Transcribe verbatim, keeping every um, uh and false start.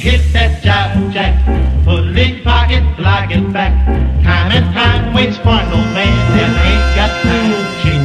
hit that jive jack. Put it in your pocket, like it back. Time and time waits for no man that ain't got time to change.